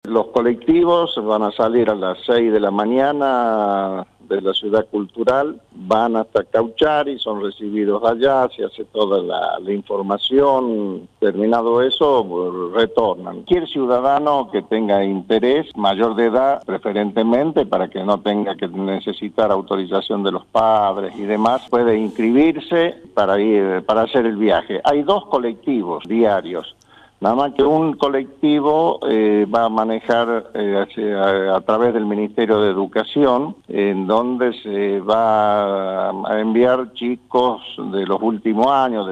Los colectivos van a salir a las 6 de la mañana de la ciudad cultural, van hasta Cauchari, son recibidos allá, se hace toda la información, terminado eso, retornan. Cualquier ciudadano que tenga interés, mayor de edad, preferentemente, para que no tenga que necesitar autorización de los padres y demás, puede inscribirse para hacer el viaje. Hay 2 colectivos diarios. Nada más que un colectivo va a manejar a través del Ministerio de Educación, en donde se va a enviar chicos de los últimos años,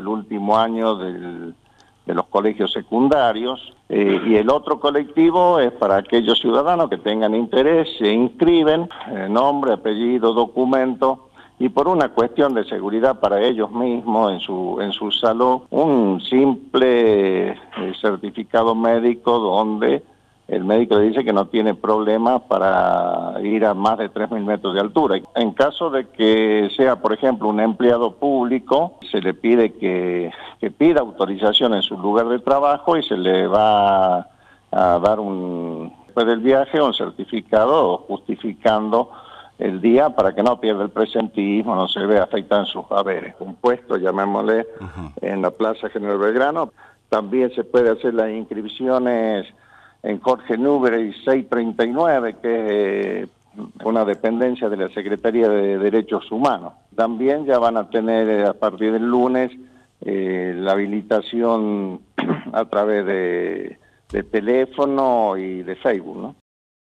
de los colegios secundarios, y el otro colectivo es para aquellos ciudadanos que tengan interés, se inscriben, nombre, apellido, documento, y por una cuestión de seguridad para ellos mismos en su salud, un simple certificado médico donde el médico le dice que no tiene problemas para ir a más de 3.000 metros de altura. En caso de que sea, por ejemplo, un empleado público, se le pide que pida autorización en su lugar de trabajo y se le va a dar después del viaje un certificado justificando el día para que no pierda el presentismo, no se vea afectado en sus haberes. Un puesto, llamémosle, en la Plaza General Belgrano. También se puede hacer las inscripciones en Jorge Núñez 639, que es una dependencia de la Secretaría de Derechos Humanos. También ya van a tener a partir del lunes la habilitación a través de teléfono y de Facebook, ¿no?